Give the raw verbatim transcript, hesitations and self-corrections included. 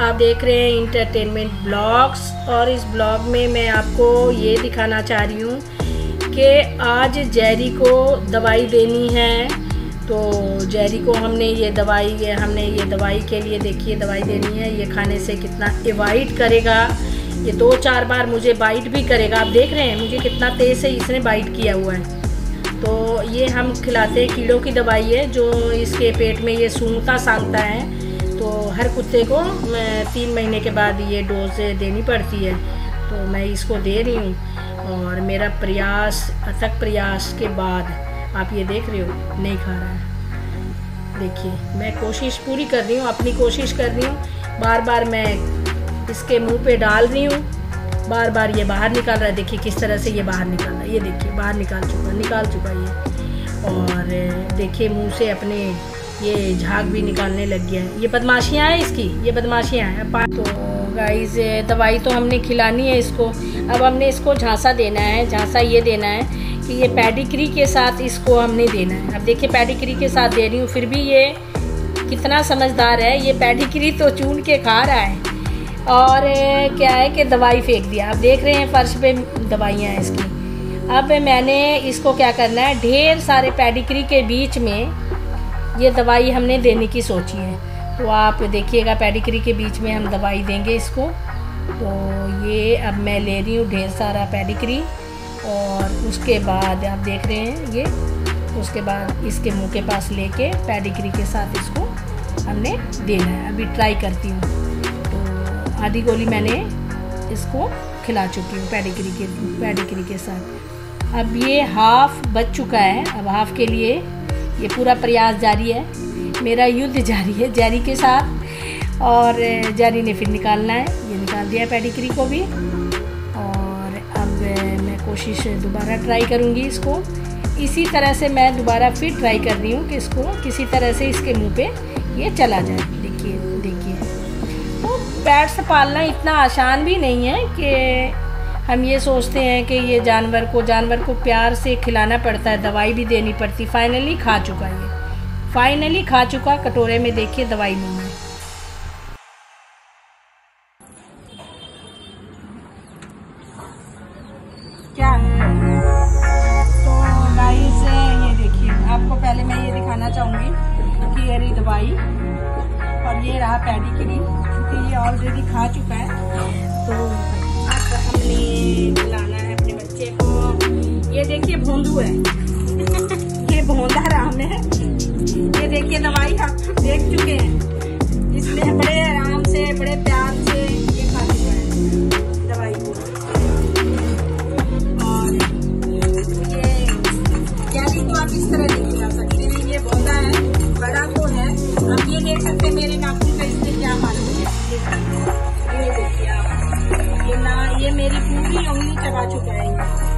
आप देख रहे हैं इंटरटेनमेंट ब्लॉग्स और इस ब्लॉग में मैं आपको ये दिखाना चाह रही हूँ कि आज जेरी को दवाई देनी है। तो जेरी को हमने ये दवाई ये हमने ये दवाई के लिए देखिए दवाई देनी है। ये खाने से कितना अवॉइड करेगा, ये दो चार बार मुझे बाइट भी करेगा। आप देख रहे हैं मुझे कितना तेज़ से इसने बाइट किया हुआ है। तो ये हम खिलाते हैं कीड़ों की दवाई है जो इसके पेट में ये सूंघता सांगता है। तो हर कुत्ते को तीन महीने के बाद ये डोज देनी पड़ती है। तो मैं इसको दे रही हूँ और मेरा प्रयास अथक प्रयास के बाद आप ये देख रहे हो नहीं खा रहा है। देखिए मैं कोशिश पूरी कर रही हूँ, अपनी कोशिश कर रही हूँ। बार बार मैं इसके मुंह पे डाल रही हूँ, बार बार ये बाहर निकाल रहा है। देखिए किस तरह से ये बाहर निकाल रहा है। ये देखिए बाहर निकाल चुका निकाल चुका ये। और देखिए मुंह से अपने ये झाग भी निकालने लग गया है। ये बदमाशियाँ हैं इसकी, ये बदमाशियाँ हैं। तो गाइस दवाई तो हमने खिलानी है इसको। अब हमने इसको झांसा देना है। झांसा ये देना है कि ये पेडिग्री के साथ इसको हमने देना है। अब देखिए पेडिग्री के साथ दे रही हूँ, फिर भी ये कितना समझदार है। ये पेडिग्री तो चून के खा रहा है और क्या है कि दवाई फेंक दिया। आप देख रहे हैं फर्श पे दवाइयाँ हैं इसकी। अब मैंने इसको क्या करना है, ढेर सारे पेडिग्री के बीच में ये दवाई हमने देने की सोची है। तो आप देखिएगा पेडिग्री के बीच में हम दवाई देंगे इसको। तो ये अब मैं ले रही हूँ ढेर सारा पेडिग्री और उसके बाद आप देख रहे हैं ये, उसके बाद इसके मुंह के पास लेके पेडिग्री के साथ इसको हमने देना है। अभी ट्राई करती हूँ। तो आधी गोली मैंने इसको खिला चुकी हूँ पेडिग्री के पेडिग्री के साथ। अब ये हाफ बच चुका है। अब हाफ के लिए ये पूरा प्रयास जारी है, मेरा युद्ध जारी है जेरी के साथ। और जेरी ने फिर निकालना है, ये निकाल दिया पेडिग्री को भी। और अब मैं कोशिश दोबारा ट्राई करूँगी इसको। इसी तरह से मैं दोबारा फिर ट्राई कर रही हूँ कि इसको किसी तरह से इसके मुंह पे ये चला जाए। देखिए देखिए तो पेट्स पालना इतना आसान भी नहीं है कि हम ये सोचते हैं कि ये जानवर को जानवर को प्यार से खिलाना पड़ता है, दवाई भी देनी पड़ती। फाइनली खा चुका ये फाइनली खा चुका कटोरे में देखिए दवाई मुंह में। क्या है तो गाइस ये देखिए, आपको पहले मैं ये दिखाना चाहूँगी कि ये रही दवाई और ये रहा पेडिग्री, क्योंकि ये ऑलरेडी खा चुका है। तो हमने खिलाना है अपने बच्चे को। ये देखिए भोंदू है ये भोंदा राम है। ये देखिए दवाई आप देख चुके हैं, इसने बड़े आराम से बड़े प्यार से ये खा चुका है दवाई को। और ये जेरी को आप इस तरह नहीं खिला सकते हैं, ये भोंदा है, बड़ा तो है। आप ये देख सकते हैं मेरे नाखून का इसने क्या मालूम है। ये देखिए आप, ये ना ये मेरी पूरी उंगली चबा चुका है।